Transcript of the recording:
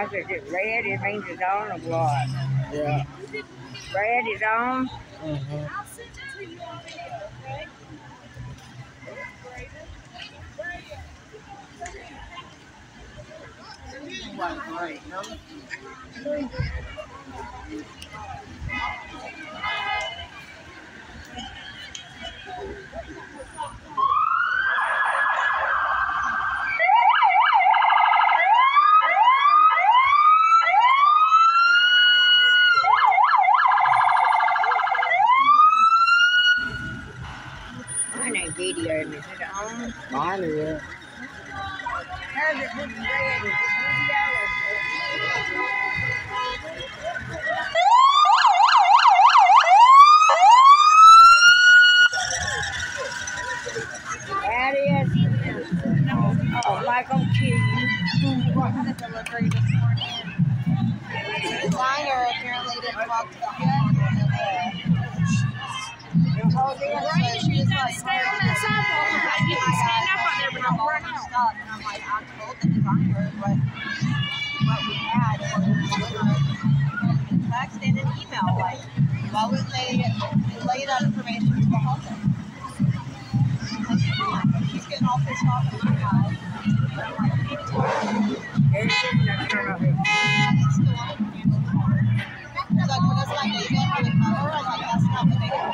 I said, it's red, it means it's on or what? Yeah. Red is on? Mm-hmm. I'll send it to you on video, okay? Right, no? Mine ain't videoing. Is it on? Mine is. How's it look red? Is it video or that is? Oh, Michael Q. Had a delivery this morning. Designer apparently didn't talk to the Oh, She was like, Stay on that sidewalk. You can stand up on there, but not right now. stuff. And I'm like, I told the designer what we had and what we were delivering. Text and an email, like, why wouldn't they relay that information to the homeowner? Like, she's getting all pissed off at my guy. I'm like, you need to talk to her. It's still on it. It's still on the community board. She's like, well, doesn't that email have a cover? I'm like, that's not what they do.